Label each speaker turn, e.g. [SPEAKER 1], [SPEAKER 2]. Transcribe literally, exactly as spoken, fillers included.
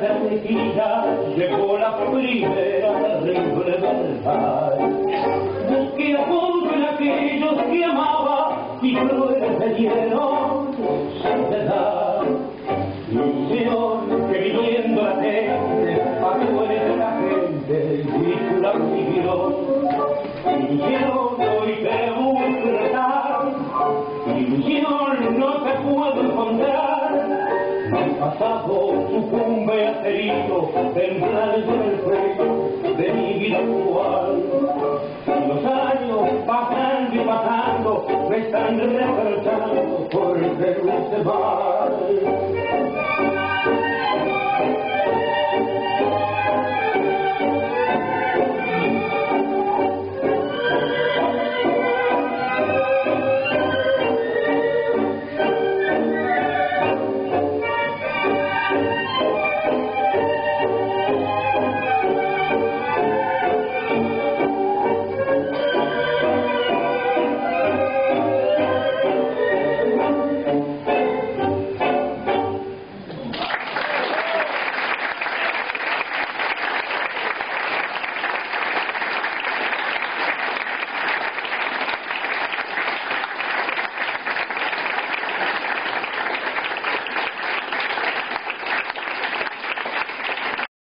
[SPEAKER 1] sequía llegó la primera terrible verdad. Busqué apoyo en aquellos que amaba y crueles me dieron soledad. Ilusión que viviendo la gente pagó en la gente y la vivió. Ilusión hoy te busco retar, ilusión no te puedo encontrar. El pasado sucumbe aterido, temblando en el pecho de mi vida actual. Los años pasando y pasando me están resaltando porque luce mal.